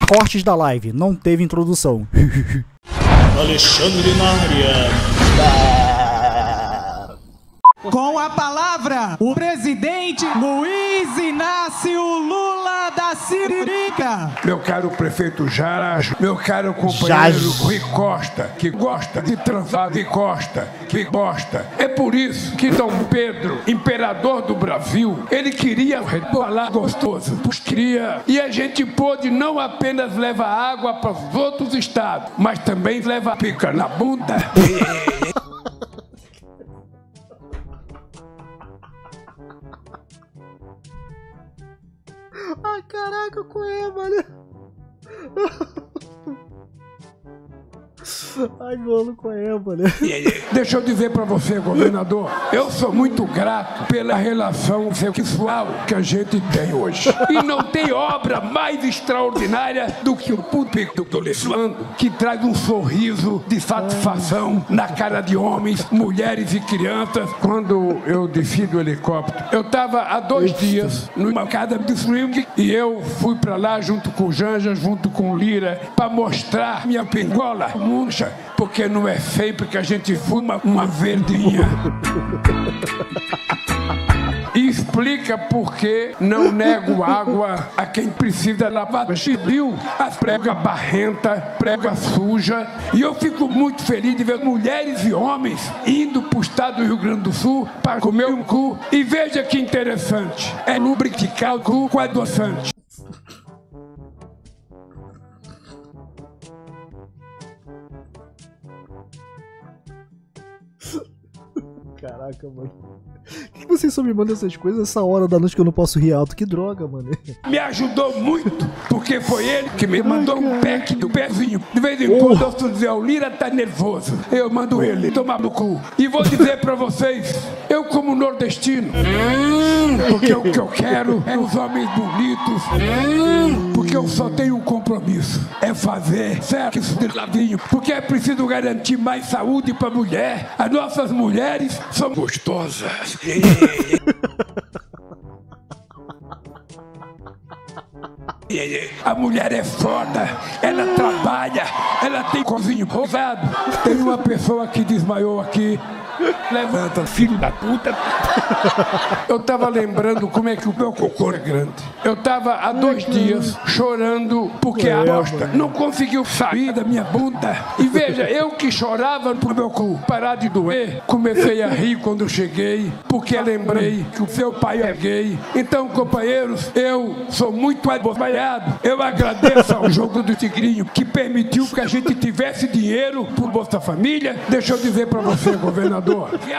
cortes da live, não teve introdução. Alexandre na área. Com a palavra, o presidente Luiz Inácio Lula da Silva. Meu caro prefeito Jara, meu caro companheiro Rui Costa, que gosta de transar de costa, que gosta. É por isso que Dom Pedro, imperador do Brasil, ele queria rebolar gostoso, queria. E a gente pôde não apenas levar água para os outros estados, mas também levar pica na bunda. Ai, caraca, qual é, mano? Ai, mano, qual é, mano? Deixa eu dizer pra você, governador, eu sou muito grato pela relação sexual que a gente tem hoje. E não tem obra mais extraordinária do que o público do Leslando, que traz um sorriso de satisfação na cara de homens, mulheres e crianças. Quando eu desci do helicóptero, eu tava há 2 dias numa casa de swing e eu fui pra lá junto com o Janja, junto com o Lira, pra mostrar minha pingola murcha, porque não é sempre que a gente fuma uma verdinha. E explica por que não nego água a quem precisa lavar chibio, as prega barrenta, prega suja. E eu fico muito feliz de ver mulheres e homens indo para o estado do Rio Grande do Sul para comer um cu. E veja que interessante, é lubrificar o cu com adoçante. Caraca, mano. Por que vocês só me mandam essas coisas essa hora da noite que eu não posso rir alto? Que droga, mano. Me ajudou muito, porque foi ele que me mandou um pack do pezinho. De vez em quando eu estou dizendo, o Lira tá nervoso. Eu mando ele tomar no cu. E vou dizer pra vocês, eu como nordestino, porque o que eu quero é os homens bonitos, porque eu só tenho um compromisso, é fazer sexo de ladinho, porque é preciso garantir mais saúde pra mulher. As nossas mulheres são gostosas. A mulher é foda, ela trabalha, ela tem cozinho rosado. Tem uma pessoa que desmaiou aqui. Levanta, filho da puta. Eu tava lembrando como é que o meu cocô é grande. Eu tava há 2 dias chorando porque a bosta não conseguiu sair da minha bunda. E veja, eu que chorava pro meu cu parar de doer, comecei a rir quando eu cheguei, porque lembrei que o seu pai é gay. Então, companheiros, eu sou muito abobalhado. Eu agradeço ao Jogo do Tigrinho que permitiu que a gente tivesse dinheiro por Bolsa Família. Deixa eu dizer pra você, governador,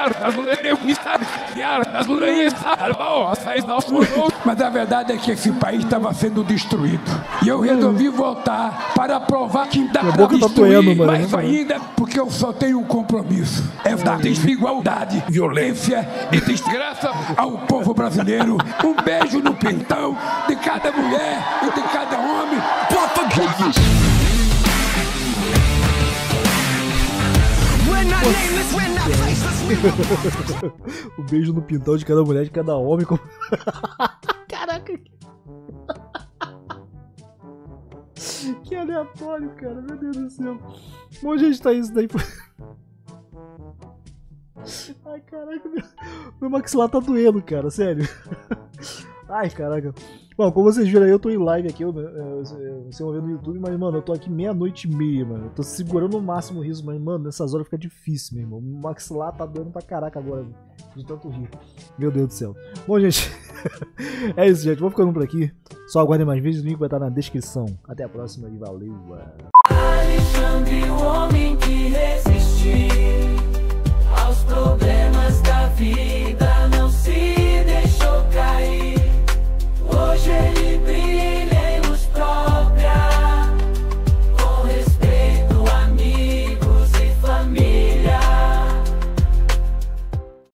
mas a verdade é que esse país estava sendo destruído. E eu resolvi voltar para provar que dá para destruir mais ainda, porque eu só tenho um compromisso. É dar desigualdade, violência e desgraça ao povo brasileiro. Um beijo no pintão de cada mulher e de cada homem. O beijo no pintão de cada mulher, de cada homem. Caraca. Que aleatório, cara. Meu Deus do céu. Bom, gente, tá isso daí. Ai, caraca. Meu maxilar tá doendo, cara. Sério. Ai, caraca. Bom, como vocês viram aí, eu tô em live aqui, vocês vão ver no YouTube, mas, mano, eu tô aqui 00:30, mano. Eu tô segurando o máximo o riso, mas, mano, nessas horas fica difícil, meu irmão. O maxilar tá doendo pra caraca agora, de tanto rir. Meu Deus do céu. Bom, gente, é isso, gente. Vou ficando por aqui. Só aguardem mais vídeos, o link vai estar na descrição. Até a próxima e valeu.